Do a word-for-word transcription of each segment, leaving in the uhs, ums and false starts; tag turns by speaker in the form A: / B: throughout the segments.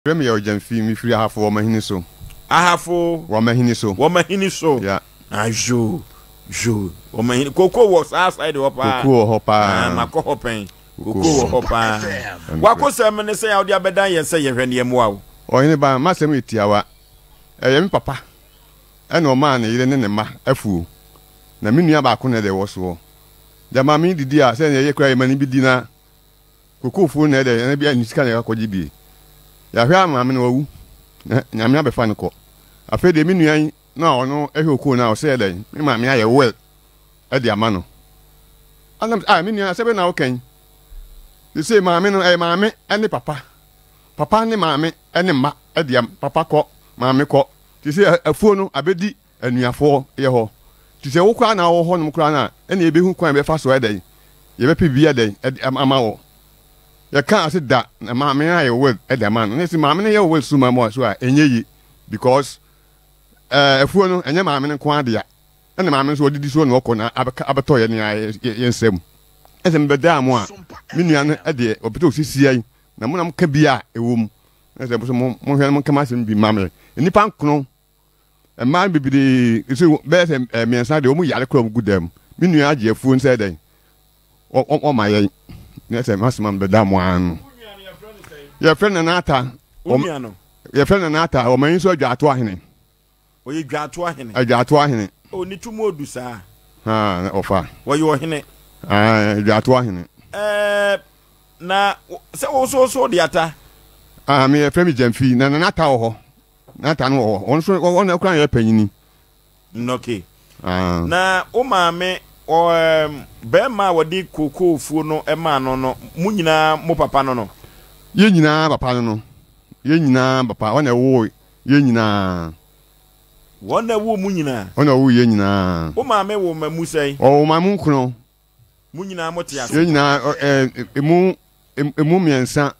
A: Premier Jamfi, me free half for my hiniso.
B: I have for
A: Woman hiniso.
B: woman hiniso.
A: Yeah.
B: I jo jo. Woman Coco was outside the upper.
A: Coco hopper.
B: My co-hopping. Coco hopper. What was I mean to say out the other day and say you're any wow? Or
A: anybody, Master Mitiawa. I am papa. And no man, even in the ma, a fool. Na minia ba kuna de woso. Ja mami di dia se ye kra mani bi di na. Coco fu na de na bia nisika na akɔgye bi. Ya hwa mami na wawu. Nyame abefa ne kɔ. Afa de minuan na ɔno ehwe oku na o se de. Me mami aye well. E de ama no. Anam ah minuan se be na okan. They say mami no eh mami ene papa. Papa ne mami ene ma e de papa kɔ mami kɔ. They say afuo no abedi anuafo ye hɔ. Ti se wo kwa na wo ho no kra na ene ebe hu kwan be fa so edan. Ye be pe bia den ama wo. Ya kan ase da na ma me aye well e da man. Ne se ma me ne ye well su ma mo so a enye yi because eh afuo no enye ma me ne kwa de ya. Ene ma me so odidi so na okɔ na abeto ye ne ye nsem. Ese me da mo a me nua no e de obeto osisi ai na mo na mo ka bia ewom. Ese bo so mo mo hwe mo kama sem bi ma me. Nipa nkono a man bibidi so better me answer de omu yare krom gudem me nua age afu nse den o o ma yen na say masman be da mo an your friend na ata your friend na ata o man so adwato ahene
B: o ye dwato ahene
A: adwato ahene
B: o ni tumo odu sa
A: ha ofa
B: wo ye ohene
A: ah adwato ahene
B: eh na se wo so so de ata
A: ah me your friend Jamfi na na ata ho Nata no on so on na kran ye panyini
B: okay ah na o maame o be ma wodi koko fuo no e ma no no mu nyina mo papa no no
A: ye nyina papa no no ye nyina papa on na wo ye nyina
B: won na wo mu nyina
A: on na wo ye nyina
B: o maame wo ma mu sei
A: o ma mu nkuno
B: mu nyina mo te ase
A: ye nyina eh emu emu miensa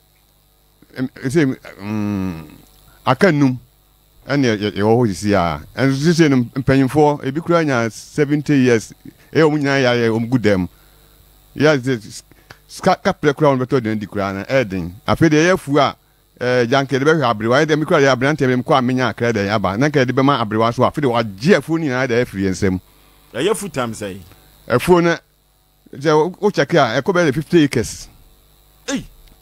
A: ese mm akanum ene ye wo hisi a en sisi no mpanyimfo ebi kura nya seventy years e o munya ya ye o gudem ya ska kapre kura on beto den di kura na eden afi de ye fu a eh janke de be hwa abrewa de mi kura ya abrante me ko amenya akra de aba na ka de be ma abrewa so afi de wa je afu ni na de afiri ensem
B: ye fu tam say
A: afu na je o check a e ko be fifty acres
B: eh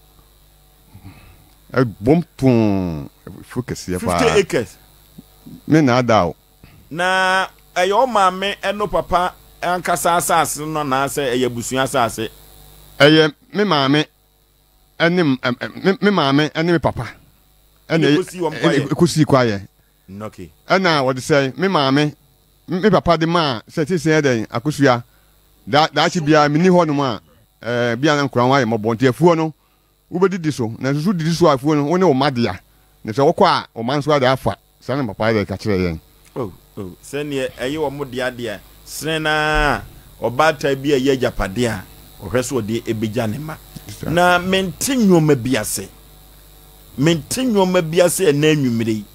A: e bompon focus ya fa
B: fifty acres
A: me na dawo
B: na ayo maame eno papa ankasa asase no na ase eye busua asase
A: eye me maame enim me maame enim papa ene ekosi kwaye
B: okay
A: ana what say me maame me papa de ma se ti se den akosua da da chi bia me ni ho no ma eh bia na nkran waye mobonte afuo no ubedidi so na susu didi so afuo no woni o madea ne se wokɔ a o man so ada afa sane papa de ka kire yen
B: oh oh sene eye wo mo dia dia sena obata bi eye japade a ohweso de ebegya ne ma na mentinyo ma biase mentinyo ma biase na anwumire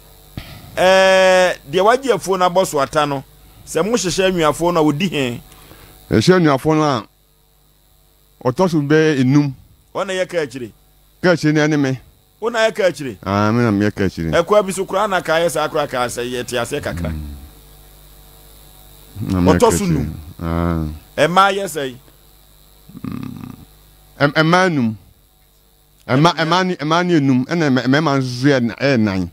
B: eh de waje afuo na boso ata no se mo hyehye anwuafo no odi he
A: e hye anwuafo no a otoso be enum
B: ona ye ka akire
A: ka akire ne ne me
B: ona ya ka akire
A: ah me na me ka akire
B: e kwa bisu kura na ka yesa akura ka se ye ti ase kakra otosu nu
A: ah
B: e ma yesa
A: em emanum ema emani emani enum ena me ma nzu e nan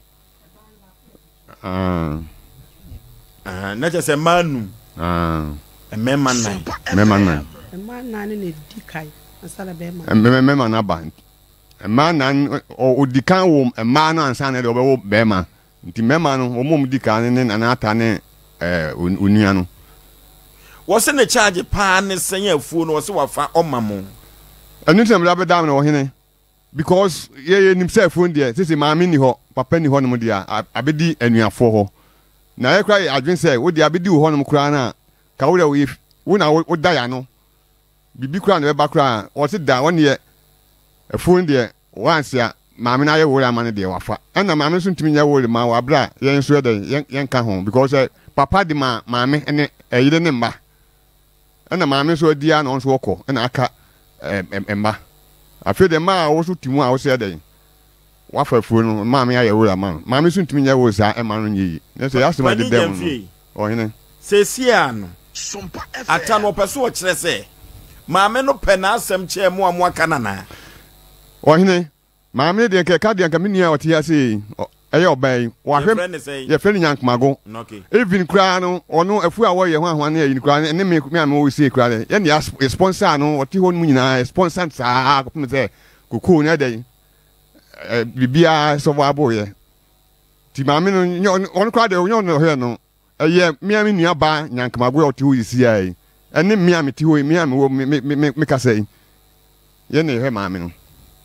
A: ah
B: ah na je se manum
A: ah
B: e me man nan
A: me man nan
C: e man nan ne dikai asala be man
A: me me man na ban ma nan o dikan wo ma no ansa na de obewo be ma nti me ma no o mom dikan ne na ata ne eh onua no
B: wo se ne charge pa ne senya afuo no wo se wafa omamo
A: anu tem da be dam na wo hene because ye ye nim se afuo de sisi ma me ni ho papa ni ho no dia abedi anuafo ho na ye kra adwen se wo dia abedi wo ho no kra na ka wo wo wo na wo da ya no bibi kra na be ba kra wo se da won ye afuo de once ya maame na ye wo ama ne de wafa na maame so ntimi nya wo ma wa bra yen so de yen ka ho because papa de ma maame ene eyire ne mba na maame so dia na on so wokɔ na aka emma afi de ma wo so timu a wo se de wafa fu no maame aye wura man maame so ntimi nya wo sa e man no yi na so ya so ma de dem no o hene
B: se sia no ata no peso o kire se maame no pe na asem che mo amu aka nana
A: o hene maame de ke ka de nka menia o tia se eye obai wa hwem ye fe nyankmago even kra no ono afu a wo ye ho ahwan na yin kra ne me me am wo se kra ye ne sponsor no o ti ho mu nyina sponsor sa ko me se kuku ne de eh bibia so wa boye ti maame no on kra de onyo no he no eye me am nua ba nyankmago o ti ho yisi ai ene me am ti ho me am wo me me me ka sei ye ne he maame no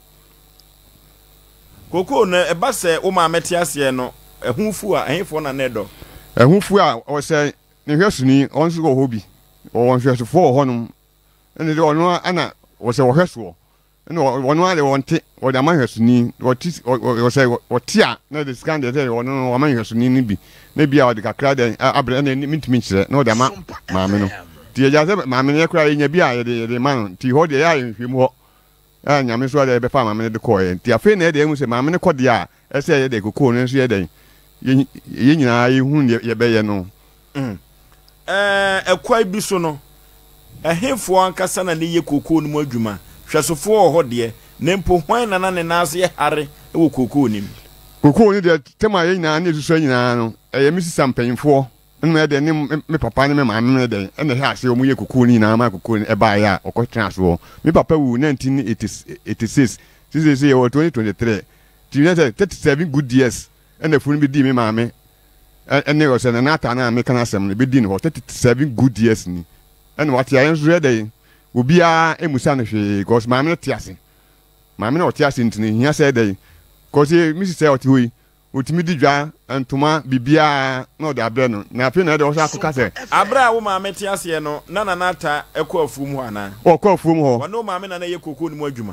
B: koko na eba se wo ma meti ase no ehunfu a ehefo na nedo
A: ehunfu a o se ne hwesuni on so go hobi o won hwesufo honum ene de ono ana o se wo hwesuo ene ono ale wonte o da ma hwesuni o ti o se o ti a na de scan de ono o ma hwesuni ni bi na bi a o de kakra de abre na mintimi kire na o da ma maame no ti eja se maame ne kra nya bi a ye de de ma no ti ho de ya nhwemu ho ah nyame so de be fa maame de ko ye ti afi na de hu se maame ne kode a ese ye de kokko no so ye de ye nyina ye hu ye be ye no
B: mm eh ekwai bi so no ehefo ankasa na ne ye kokko no mu adwuma hwesofo ho de nempo hwan na na ne naase ye hare e wo kokko nim
A: kokko ni de tema ye nyina na esusu nyina no eye misi sampanyfo nna de ne me papa ne me maame ne de ene he ase o mu ye kokko ni na ma kokko e ba ya okotran so me papa wu nineteen eighty-six sisi se ye twenty twenty-three ti ne thirty-seven good years ene funu bi di me maame ene o se na ata na me kana asem ne bi di ne thirty-seven good years ni ene wat ya enso ye de obi a emusa ne hwe because maame ne ti ase maame ne o ti ase ntini hia se de because mi se o ti hoyi otimi di dwa antuma bibia na de abre no na afi na de o sa akụka se
B: abra wo maame ti ase no na na nata ekọ afuum ho ana
A: o kọ afuum ho
B: wono maame na na ye kokko ni mu adwuma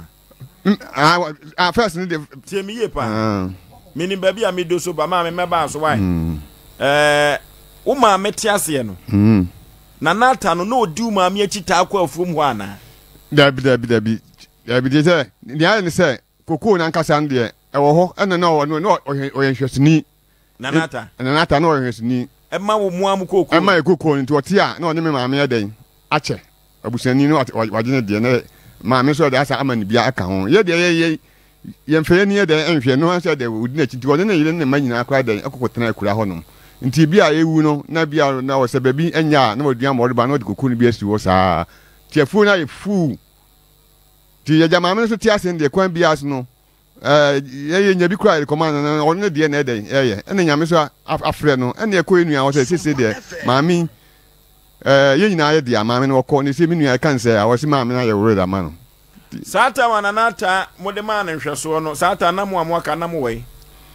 A: ah first ni de
B: tie mi ye pa mini baby a me do so ba maame me ba so why eh wo maame ti ase no na nata no na odi wo maame akita akọ afuum ho ana
A: dabi dabi dabi dabi de se ni ya ni se kokko na nkasa nde e wo ho ene na wo no oyenhwesini
B: nanata
A: nanata na oyenhwesini
B: e ma wo mu am kokko
A: e ma kokko nti oti a na one me maame ya den ache abusani no wagene de na maame so de asa amani bia aka ho ye de ye ye mfeye ni ye de enhwe no asa de odi na chinti wode na yire ne manyina akra den akokotena akura ho no nti bia ewu no na bia na wo se baby enya na waduan mo de ba na de kokko ni bia si wo sa tiafu na ye fu ti ye jamaame so ti ase de kwan bia as no eh ye nya bi kra recommend na onne de na eden eh ene nyame so afre no ene ekọ enu a wo se sese de maami eh ye nyina ye de maami no ko ni se mi nua kan se a wo se maami na ye wore da ma no
B: sata wananata mode ma na nhweso no sata na mo amu aka na mo we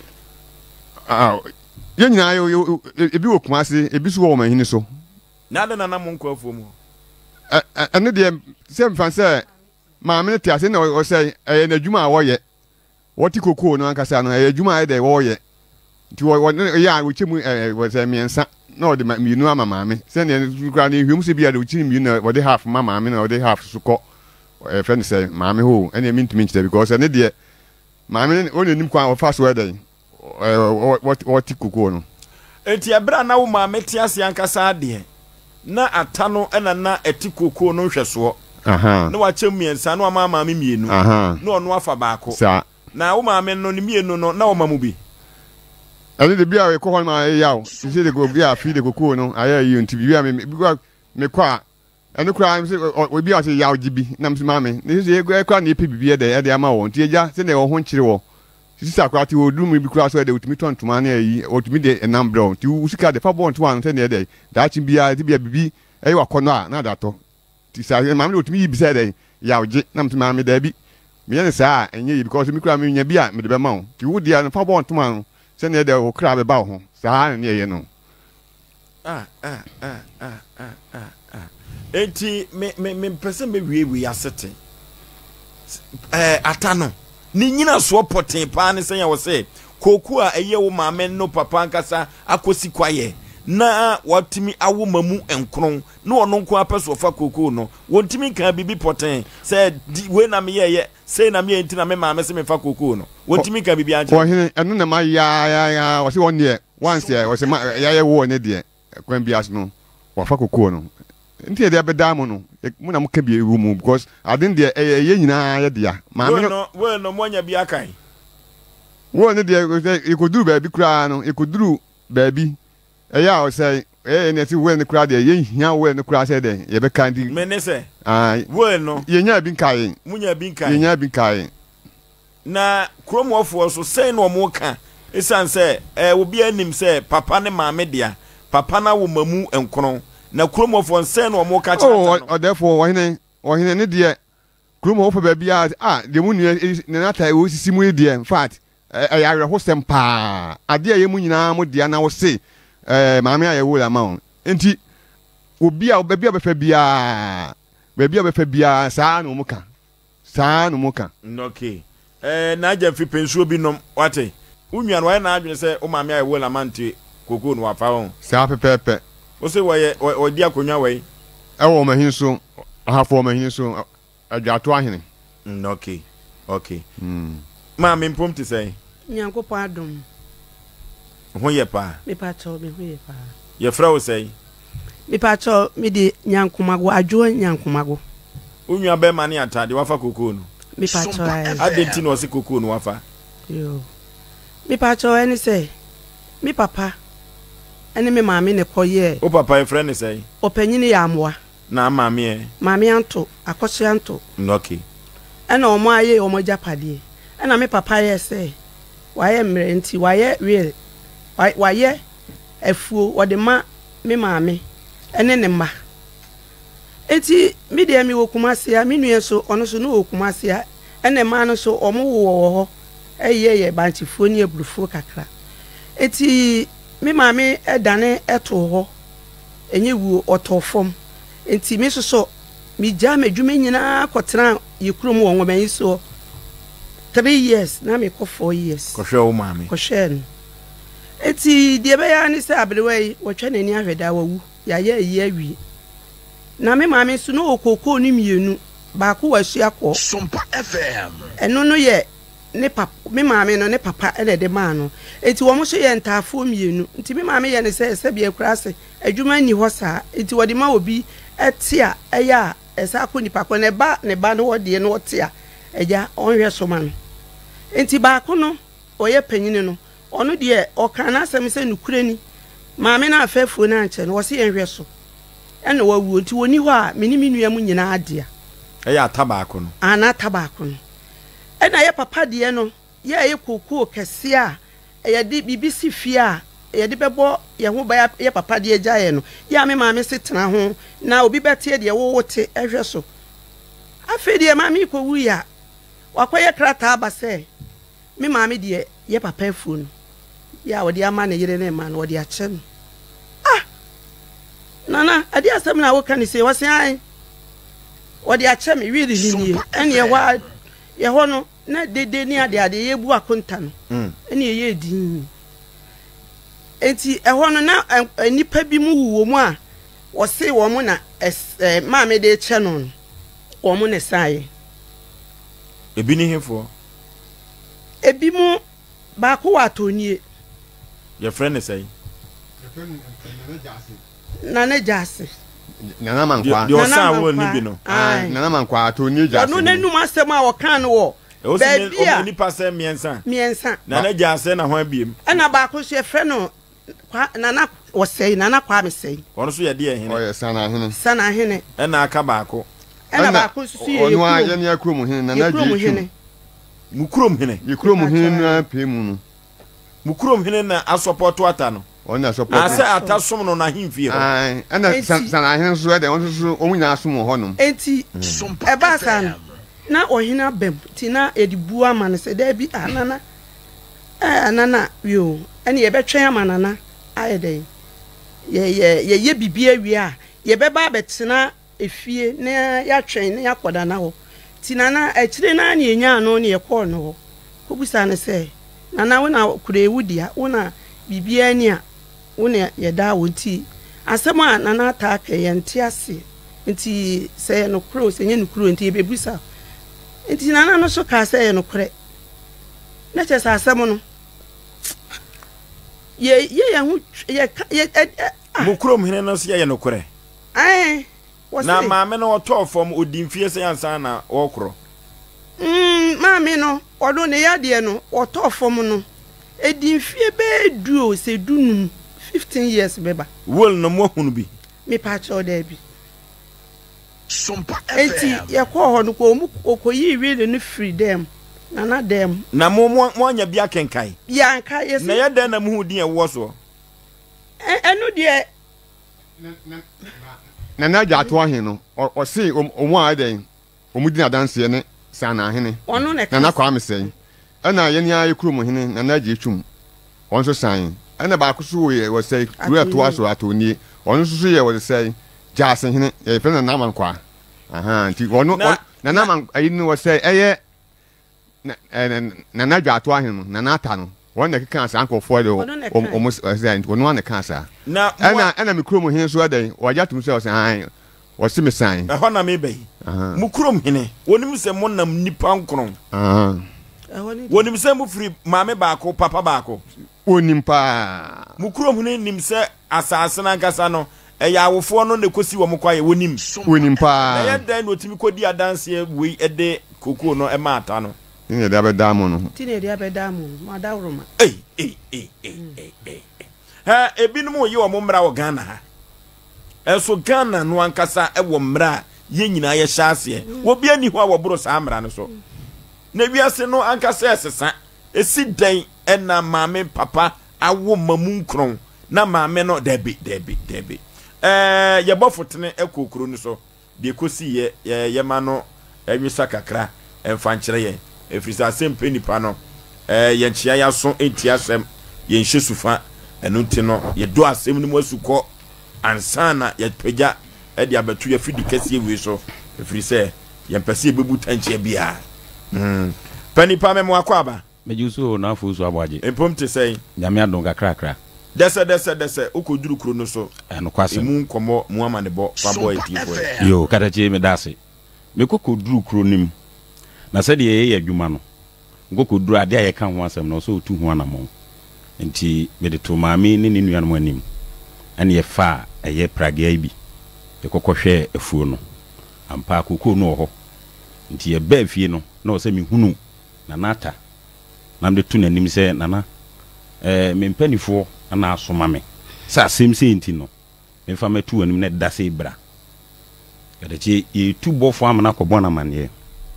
A: ah ye nyina ye ebi wo kuma se ebi so wo ma hini so
B: na de na na mo nkọ afuom
A: eh ene de se mfa se maami ne ti ase na wo se eh na dwuma a wo ye woti kokko no ankasa no eh dwuma de wo ye nti wo ya wo chemu eh wo se miensa na o de mienu ama maame se ne kura ne hwem se bia de wo chiri mienu na wo de half ma maame na wo de half so ko eh friend say maame ho ene mi ntimi nchite because ene de maame o ne nim kwa wo fast we den eh woti kokko no
B: enti abra na wo maame ti ase ankasa de na atano ena na eti kokko no hweso
A: aha
B: na wa chem miensa na ma maame mienu
A: aha
B: na ono afa baako
A: sa
B: na wo maame no ni mienu no na wo mamu bi
A: ani de bia we ko hon ma yawo se de go bia fi de kokko no aya yi nti bia me me kwa ani kura se o bia se yawo gibi na mse maame ne se e kwa na epi bibia de e de ama wo nti eja se ne wo ho nkyere wo sisi akwa ti odu mu bi kura so de otimi tontoma na yi otimi de enam bro ti usika de fa bon to an se ne de da chi bia ti bia bibi e wa kono a na da to ti sa maame otimi yi bi se de yawo ji na mse maame da bi me yen sa enye yi because mi kura mi nya bia me de be ma wo ti wo dia no fa bon to man se ne de wo kra be ba ho sa ne ye no
B: ah ah ah ah ah ah enti me me me pese me wie wie asete eh atano ni nyina so poten pa ne sen ya wo se koku a eye wo maame no papa nkasa akosi kwaye na watimi awo mamu enkron na ono nko apeso fa koko no wontimi kan bibi poten say we na me ye say na me enti na me ma me se me fa koko no wontimi kan bibi anche
A: wo hene eno na ma ya ya ya wo se won de once ya wo se ma ya ya wo ne de kwan bi as no wo fa koko no enti e de abeda mo no mu na mo ka bi ewu mu because adin de ye nyina ya de ya ma me
B: no we no monya bi akai
A: wo ne de e ko duru ba bi kura no e ko duru ba bi eya o say eh ne ti we ne kura de ye hia we ne kura say de ye be kan di
B: me ne say
A: ah
B: we no
A: ye nya bi kai
B: munya bi kai
A: ye nya bi kai
B: na kromofo so say no mo ka esan say eh obi anim say papa ne maame dia papa na wo mamu enkron na kromofo say no mo ka cha
A: oh o therefore wo hene wo hene ne de kromofo ba bia ah de mu ne na tai wo sisi mu de in fact eh ya ho sem pa ade ye mu nyina mo dia na wo say eh maame aye wo la ma on enti obi a ba bia be fa bia ba bia be fa bia saa no mo ka saa no mo ka
B: okay eh na aja fi pensuo bi nom wate unwan wa na adwene se o maame aye wo la mante koko no wafa won
A: saa pepepe
B: o se wo ye o di akonwa we
A: e wo mahin so ahafo mahin so adwato ahene
B: okay okay
A: mm
B: maame mpom ti say
C: Nyankopon adom
B: ho ye pa
C: me pa cho me ho ye pa
B: ye fra wo say
C: me pa cho me di nyankomago adwo nyankomago
B: unwa be ma ne atade wafa koko no
C: me pa cho
B: adenti no se koko no wafa
C: yo me pa cho eni say me papa eni me maame ne koye
B: o papa e fra ne say
C: o panyini ya amwa
B: na maame e
C: maame anto akoshe anto
B: okay
C: ena omo aye omo japade ena me papa ye say waye mre nti waye real waye afuo wode ma me maame ene ne ma enti me de mi wokumase a me nue so ono so no wokumase a ene ma no so omo wo ho eye ye banchifuo ni eburufuo kakra enti me maame edane eto ho enye wuo otofom enti me so so mi ja madwuma nyina akotena yekrum wo ngoman so three years na me ko four years
B: ko hwe wo maame
C: ko hwe eti de be ya ni se abrewe wotwa nani ahweda wawu ya ya yi awi na me maame so no okoko ni mienu ba ko wasu akọ
D: SOMPA F M
C: eno no ye ne papa me maame no ne papa ele de ma no eti wo mo so ye ntafo mienu nti me maame ye ne se se bia kura se adwuma ni ho sa eti wodi ma obi etia eya esa ko ni pako ne ba ne ba no wodi no tia eja onhwe so ma no enti ba ko no oye panyini no ono de oka na asem se nukure ni maame na afefuo na anche no wo se enhwe so ene wawu nti woni ho a meni minua mu nyina adea
B: eya tabako no
C: ana tabako no ena ye papa de no ye ye kokoo kese a ye de bibisi fie a ye de bebo ye ho ba ye papa de agyaye no ya me maame se tena ho na obi bete de wo wote ehwe so afi de maame ko wu ya wakoye krata aba se me maame de ye papa afu no ya wo de ama na yire ne ma no wo de ache no ah nana ade asem na wo kan se wo se ai wo de ache me wi de ni ene ye wa ye ho no na dede ni ade ade ye bu akonta no mm ene ye din enti e ho no na nipa bi mu wuwo mu a wo se wo mu na maame de che no wo mu ne sai
B: ebi ni hefo
C: ebi mu ba ko watonie
B: your friend is say
C: na na jase
A: nana mankwa
B: de osa wo ni bi no
A: ah nana mankwa atonie jase
C: no nenu asem a wo kan wo
B: baby o ni pase miensa
C: miensa
B: na na jase na ho abiem
C: ana ba ko so friend no nana wo sei nana kwa me sei
B: ono so ye de ehene
A: o ye sana hene
C: sana hene
B: na aka ba ko
C: ana ba ko so ye
A: onu a ye ne akrom hene nana ji
B: mukrom hene
A: yekrom hene na pemu no
B: mukrom hene na asopoto ata no
A: ona support
B: asa ata som no na himfie ho
A: ah ana sana hene so de won so omunya asom ho no
C: enti e ba san na ohina bem ti na edibu ama ne se da bi anana eh anana yo ene ye betwen ama nana ayede ye ye ye ye bibia wi a ye beba betena efie na ya twen na yakoda na ho ti nana ekire na na enya no ne ye kɔ no ho obusa ne se nana wona kure ewudia wona bibia ni a wone ye da wonti asɛm a na na ata ka ye nte ase nti sɛ no kro sɛ nye no kro nti bebusa nti na na no so ka sɛ ye no kre na kyɛ sɛ asɛm no ye ye ye hu ye ye
B: mo krom hene no so ye no kre
C: ai
B: na maame no oto fom odimfie sɛ ansa na wokro
C: mm maame no odo ne yade no oto fom no edimfie be duo se dunum fifteen years beba
B: wol no mo hunu bi
C: me pa cho da bi
D: SOMPA
C: enti ye ko ho no ko mu okoyi really no free them na na dem
B: na mo mo anya bi akenkai
C: ya nka yes
B: na ye den na mo hu din e wo so
C: enu de
A: na na ja to ahen no o se omu a den omu din adanse ne sana hene
C: ono ne
A: na na kwa mesɛn ana ye ni ayi krum hene na na je twum on so san ana ba ko so ye wo sɛ kru ato aso atoni on so so ye wo sɛ jase hene ye fe na na man kwa aha nti ono na na man ayi ni wo sɛ eye na na na dwa ato ahen no na na ata no won na keka san ko fo de o mo sɛ ono na ka sa
B: na
A: ana ana me krum hene so adan waja tum sɛ o sɛ han wasi me san
B: ɛhɔ na me bɛyi mu krom hene wonim sɛ mo nam nipa nkron
A: aha
B: wonim sɛ mu firi maame baako papa baako
A: onim pa
B: mu krom hene nim sɛ asase na nkasa no ɛyɛ awofo no ne kosi wo mokwa ye wonim
A: onim pa
B: ɛyɛ dan no timi kodi adanse wei ɛde kokoo no ɛma ata no
A: ni de abeda mo no
C: ti ne de abeda mo ma da woroma
B: ei ei ei ei ha ebinom ye wo mmra wo Ghana ha eso Ghana no ankasa e wo mmra ye nyina ye hyase wo bia ni ho a wo boro sa mmra no so na wiase no ankasa esesa esi dan ena maame papa awo mamu nkron na maame no debi debi debi eh ye bofotene ekokuro no so de kosi ye ye ma no enwisa kakra emfa nkyere ye efrisa asem nipa no eh ye nchia ya so enti asem ye nhye sufa enu nti no ye do asem no mu asukọ ansana ye pagya e de abatu ye fidi kase wi so efrise ye mpese bebu tanche bia mm pani pa me mo akwaba
E: mejuso na afuso abwaje
B: empom te sei
E: nyame adon kakra kra
B: dese dese dese ukoduru kro no so
E: eno kwase
B: emu nkomo mu amane bo fa boy tifo
E: yo katache me dase me kokoduru kro nim na se de ye adwuma no kokoduru ade aye kan ho asem no so otu ho anamo nti me de to maami ne ne nuanom anim ane ye fa eye pragia bi ye kokohwe afuo no ampa kokoo no ho nti ye ba afie no na o se me hunu na nata na me tu nanim se nana eh me mpanifo ana asoma me sa asem se nti no me fa me tu anim na dase bra kadachi ye tu bofo amana ko bona mane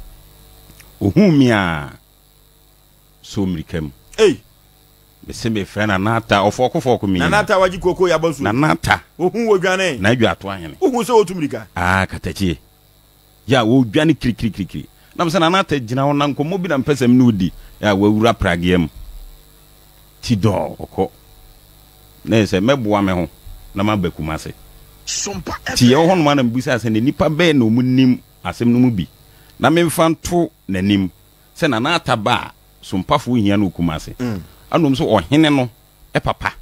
E: ohun mi a so mrikam
B: ei
E: be se me frɛ na nata ofoko foko mi
B: na nata waji koko ya basu
E: na nata
B: ohun wo dwane
E: na adwa to ahene
B: ohun se otumrika
E: ah katachi ya wo dwane kri kri kri kri na mse na nata gina ho na nkomo bi na mpesem ne odi ya wawura pragiam ti do okọ na se meboa me ho na mabakuma se
D: SOMPA
E: ti ye ho no ma na mbusa se ne nipa be na omunim asem no mu bi na memfa nto nanim se na nata ba sompafo hia no kuma se anom so ohene no e papa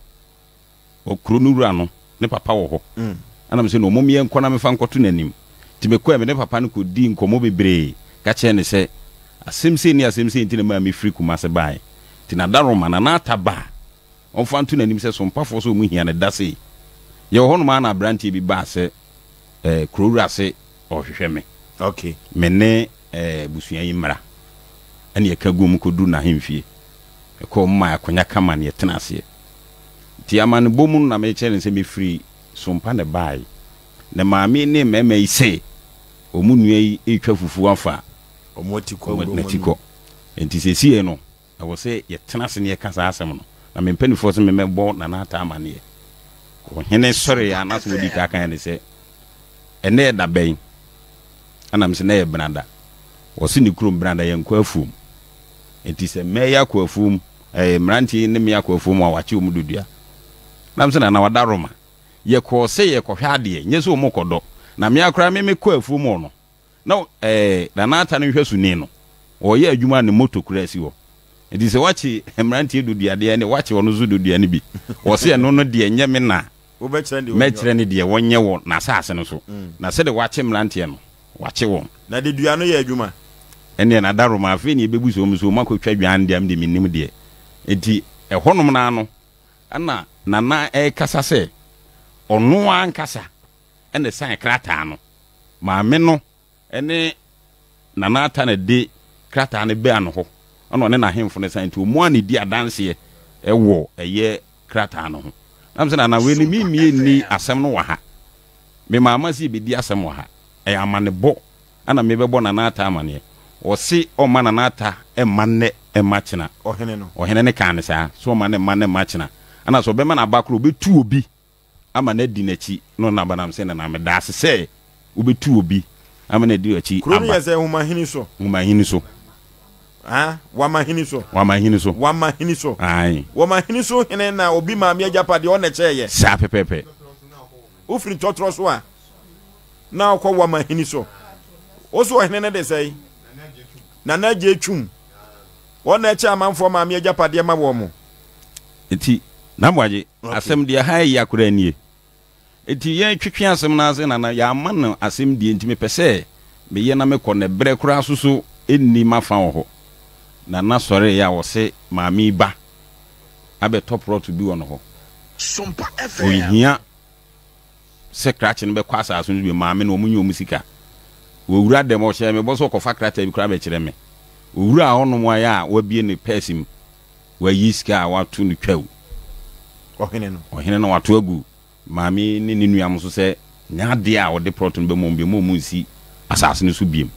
E: okro no wura no ne papa wo ho anam se no mom ye nkọ na memfa nkoto nanim ti me ko me ne papa no ko di nkomo bebre ka che ne se asem se ni asem se ntina ma me free kuma se bai ti na daroma na nata ba onfa nto nanim se sompafo so mu hia ne dase ye ho no ma na branti bi ba se eh krowura se ohwehwe me
B: okay
E: me ne eh busua yi mra ane ye ka gum ko du na hemfie e ko ma akonya kama ne tena ase ti amane bomu na me che ne se me free sompa ne bai ne maami ne mema yi se omunua yi etwa fufu afa
B: omotiko
E: omotiko enti se sie no I was say ye tena ase ne ye kasa asem no na me mpanifo se me mebo na na ata amane ye ko hene sori ya na so di ka kan ne se ene da ben anam se na ye branda wo se ni krum branda ye nkwa afum enti se me ya kwa afum eh mranti ne me ya kwa afum wa wachi omu dudua nam se na na wada roma ye ko se ye ko hwade nye so mu kodo na me akra me me kwa afum no na eh na na ata ne hwesu ni no o ye adwuma ne moto kura si wo edi se wachi emrantie do duade ne wachi wono zu do duane bi wo se no no de enye me na
B: wo be kire de
E: me kire ne de wonye wo na saase no so na se de wachi emrantie no wachi wo
B: na de duano ye adwuma
E: ene na daro ma afi ne bebu so mso makotwa dwan de am de minim de enti ehonom na no ana nana e kasa se ono ankasa ene san krata no ma me no ene nana ata na de krata ne be ano ho ono ne na hemfo ne san ti omu ani di adanse e wo eye krata no ho am se na na we ni mi mi ni asem no wa ha me mama si be di asem wa ha e amane bo ana me be bo nana ata amane o si o ma nana ata e manne e machina
B: ohene no
E: ohene ne kan sa so ma ne manne machina ana so be ma na bakro be tu obi ama na di nachi no na banam se na na me da se obi tu obi ama na di achi
B: aba kuro yese huma hini so
E: huma hini so
B: ah wama hini so
E: wama hini so
B: wama hini so
E: ai
B: wama hini so hene na obi ma me agapade o na cheye
E: sa pepepe
B: ufri totro so a na akwa wama hini so oso hene ne de sei na na je twum wona eche amanfo ma me agapade ma wo mo
E: eti na bwaje asem de ha ya kura nie eti ye twetwe asem na ase na na ya ama no asem de ntime pese me ye na me kɔ ne bre kura susu enni mafa ho na na sɔre ya wo se maami ba abe top road bi wono ho
D: Sompa F M
E: ohia se scratch ne be kwasa aso bi maami na omunye omusika wo wura dem o hye me bo so kofa krata bi kura be kire me owura hono mo ya wa bie ne pesim wa yiska wa tu ne twaw
B: ohene no
E: ohene no wato agu maami ne ninuam so se nya de a wo de proton be mo be mo munsi asase ne so biem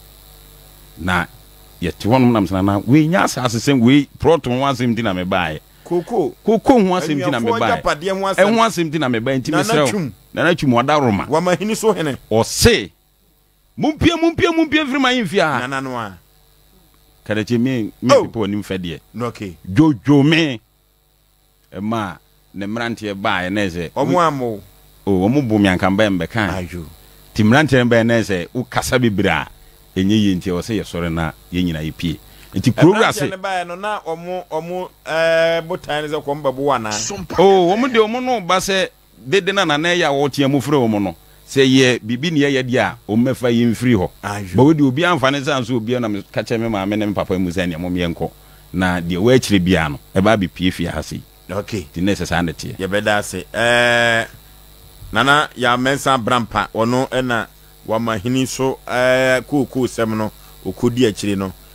E: na yeti wonum nam sana na we nya asase sem we proton ho asem di na me bae
B: koko
E: koko ho asem di na me bae e ho asem di na me bae ntimi srew na na twum oda roma
B: wa mahini so hene
E: o se mumpie mumpie mumpie mfiri ma yimfia
B: na na no a
E: kada che me me people nim fede
B: no okay
E: jojo me e ma ne mrante bae na ze
B: omo amo
E: o omo bu mi ankamba embe kan
B: ayo
E: timrante bae na ze u kasa bibira enye ye nti o se ye sore na ye nyina ye pie nti kurura se
B: ne bae no na omo omo eh botan ze ko mbabo wana
E: oh omo de omo no ba se dede na na ya wo tia mu fure omo no se ye bibi ne ye de a o mefa ye mfiri ho ba we de obi amfane san so obi na me ka che me ma me ne me papa mu se ne mo me enko na de we akire bia no e ba bi pie fi ha se
B: okay
E: ti ne se sa ne tie
B: ye beda se eh nana ya mensa brampa ono ena wa mahini so eh ku ku sem no okodi akire no